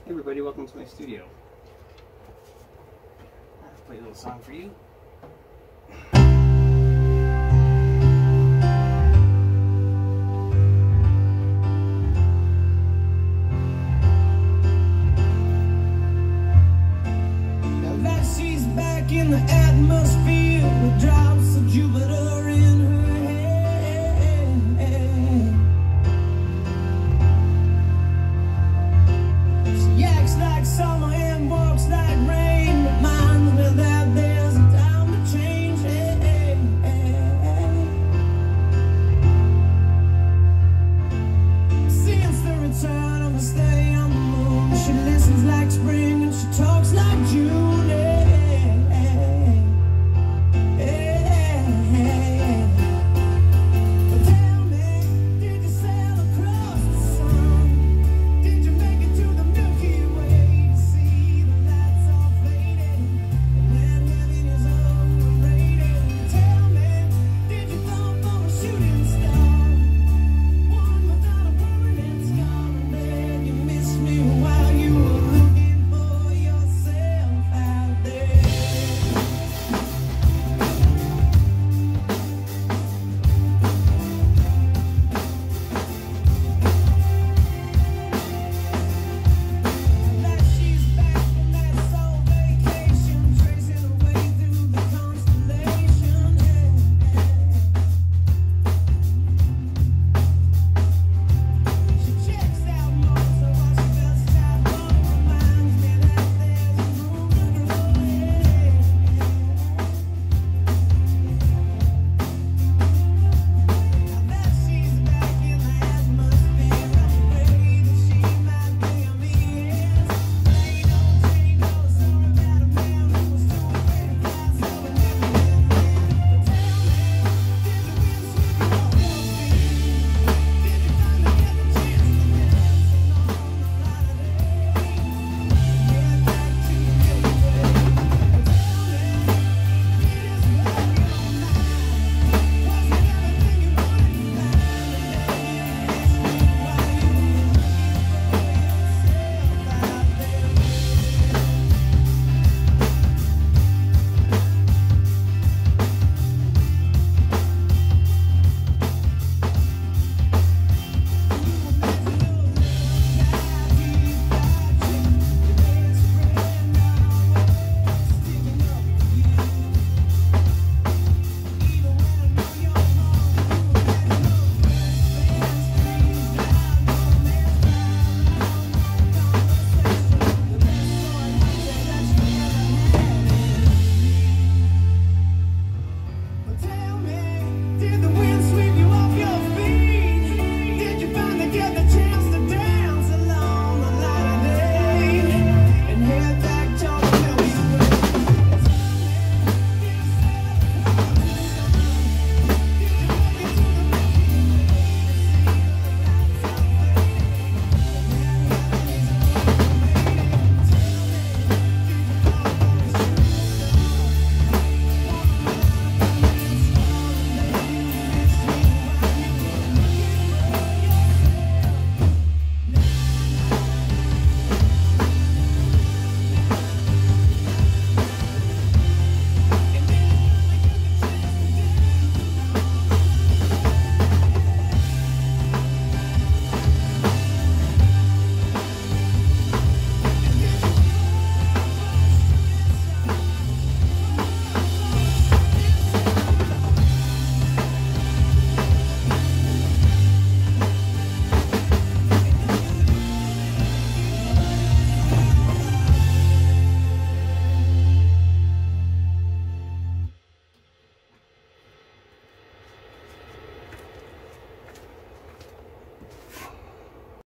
Hey everybody, welcome to my studio. I'll play a little song for you. Now that she's back in the atmosphere with drops of Jupiter in her head. She acts like summer and walks like rain, reminds me that there's a time to change. Since the return of the stay on the moon, she listens like spring and she talks